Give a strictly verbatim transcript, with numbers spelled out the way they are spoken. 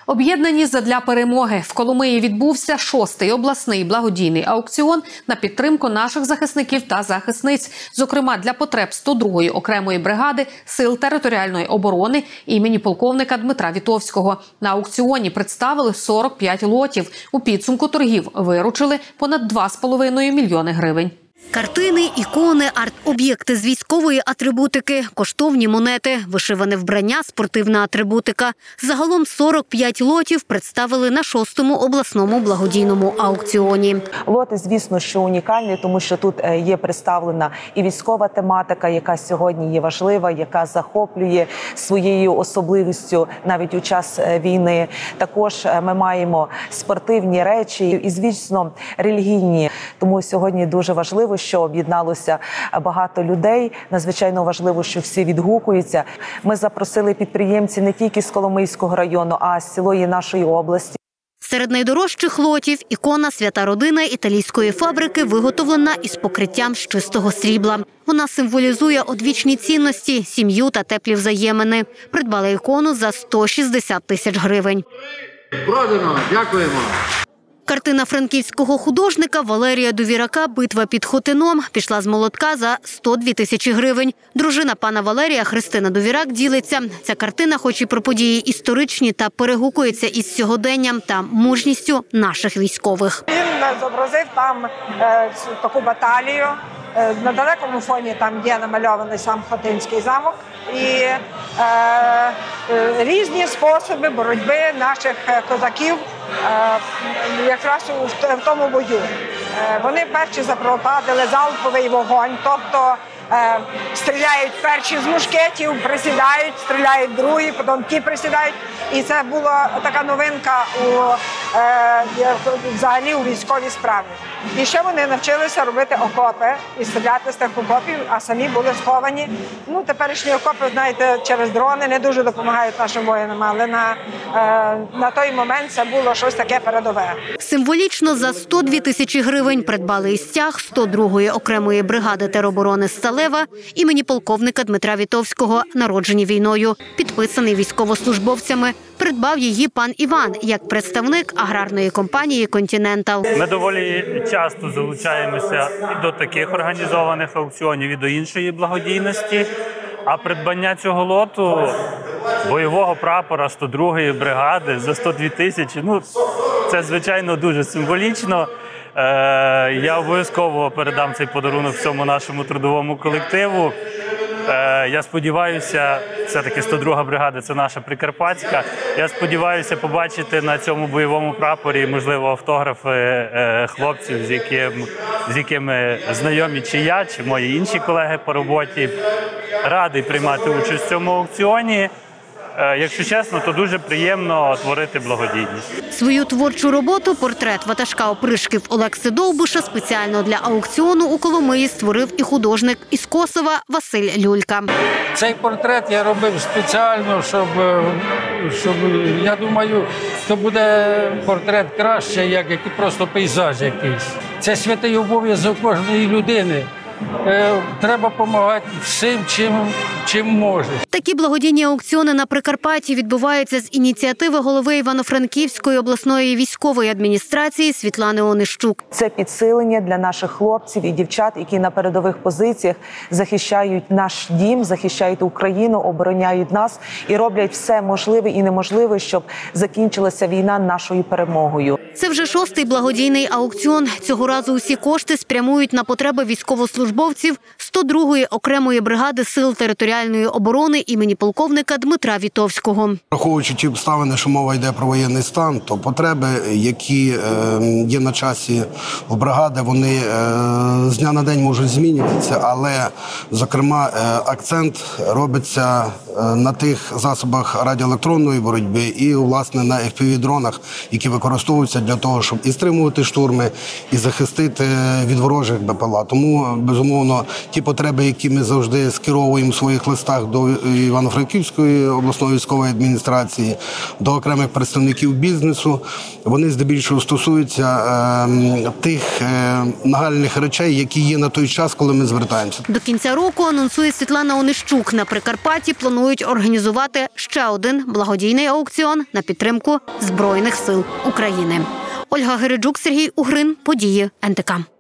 Об'єднані задля перемоги. В Коломиї відбувся шостий обласний благодійний аукціон на підтримку наших захисників та захисниць, зокрема для потреб сто другої окремої бригади Сил територіальної оборони імені полковника Дмитра Вітовського. На аукціоні представили сорок п'ять лотів. У підсумку торгів виручили понад два з половиною мільйони гривень. Картини, ікони, арт-об'єкти з військової атрибутики, коштовні монети, вишиване вбрання, спортивна атрибутика. Загалом сорок п'ять лотів представили на шостому обласному благодійному аукціоні. Лоти, звісно, що унікальні, тому що тут є представлена і військова тематика, яка сьогодні є важлива, яка захоплює своєю особливістю навіть у час війни. Також ми маємо спортивні речі і, звісно, релігійні. Тому сьогодні дуже важливо, що об'єдналося багато людей. Надзвичайно важливо, що всі відгукуються. Ми запросили підприємців не тільки з Коломийського району, а з цілої нашої області. Серед найдорожчих лотів – ікона «Свята родина» італійської фабрики, виготовлена із покриттям з чистого срібла. Вона символізує одвічні цінності, сім'ю та теплі взаємини. Придбали ікону за сто шістдесят тисяч гривень. Продано! Дякуємо! Картина франківського художника Валерія Довірака «Битва під Хотином» пішла з молотка за сто дві тисячі гривень. Дружина пана Валерія Христина Довірак ділиться. Ця картина хоч і про події історичні, та перегукується із сьогоденням та мужністю наших військових. Він зобразив там е, таку баталію. Е, на далекому фоні там є намальований сам Хотинський замок. І е, е, різні способи боротьби наших козаків е, якраз у, в тому бою. Е, вони перші запровадили залповий вогонь, тобто е, стріляють перші з мушкетів, присідають, стріляють другі, потім ті присідають. І це була така новинка у, е, взагалі у військовій справі. І ще вони навчилися робити окопи і стріляти з тих окопів, а самі були сховані. Ну, теперішні окопи, знаєте, через дрони не дуже допомагають нашим воїнам, але на, е, на той момент це було щось таке передове. Символічно за сто дві тисячі гривень придбали і стяг сто другої окремої бригади тероборони «Сталева» імені полковника Дмитра Вітовського, народжені війною, підписаний військовослужбовцями. Придбав її пан Іван, як представник аграрної компанії «Континентал». Ми доволі часто залучаємося і до таких організованих аукціонів, і до іншої благодійності. А придбання цього лоту бойового прапора сто другої бригади за сто дві тисячі, ну, це, звичайно, дуже символічно. Е, я обов'язково передам цей подарунок всьому нашому трудовому колективу. Я сподіваюся, все-таки сто друга бригада – це наша Прикарпатська. Я сподіваюся побачити на цьому бойовому прапорі, можливо, автографи хлопців, з якими, з якими знайомі чи я, чи мої інші колеги по роботі. Радий приймати участь в цьому аукціоні. Якщо чесно, то дуже приємно творити благодійність. Свою творчу роботу, портрет ватажка опришків Олекси Довбуша, спеціально для аукціону у Коломиї створив і художник із Косова Василь Люлька. Цей портрет я робив спеціально, щоб, щоб я думаю, то буде портрет краще, як, як просто пейзаж якийсь. Це святий обов'язок кожної людини. Треба допомагати всім, чим, чим може. Такі благодійні аукціони на Прикарпатті відбуваються з ініціативи голови Івано-Франківської обласної військової адміністрації Світлани Онищук. Це підсилення для наших хлопців і дівчат, які на передових позиціях захищають наш дім, захищають Україну, обороняють нас і роблять все можливе і неможливе, щоб закінчилася війна нашою перемогою. Це вже шостий благодійний аукціон. Цього разу усі кошти спрямують на потреби військовослужбовців сто другої окремої бригади Сил територіальної оборони імені полковника Дмитра Вітовського. Враховуючи ті обставини, що мова йде про воєнний стан, то потреби, які є на часі в бригади, вони з дня на день можуть змінюватися, але, зокрема, акцент робиться на тих засобах радіоелектронної боротьби і, власне, на еф пі ві-дронах, які використовуються для того, щоб і стримувати штурми, і захистити від ворожих БПЛА. Тому, безумовно, безумовно, ті потреби, які ми завжди скеровуємо в своїх листах до Івано-Франківської обласної військової адміністрації, до окремих представників бізнесу, вони здебільшого стосуються е, тих е, нагальних речей, які є на той час, коли ми звертаємося. До кінця року, анонсує Світлана Онищук, на Прикарпатті планують організувати ще один благодійний аукціон на підтримку Збройних сил України. Ольга Гереджук, Сергій Угрин. Події ен те ка.